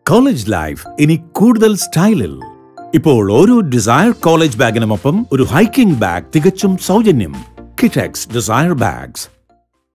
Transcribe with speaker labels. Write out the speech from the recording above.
Speaker 1: College life ഇനി കൂടുതൽ സ്റ്റൈലിൽ. ഇപ്പോൾ ഓരോ ഡിസയർ കോളേജ് ബാഗിനുമൊപ്പം ഒരു ഹൈക്കിംഗ് ബാഗ് തികച്ചും സൗജന്യം. Kitex desire bags.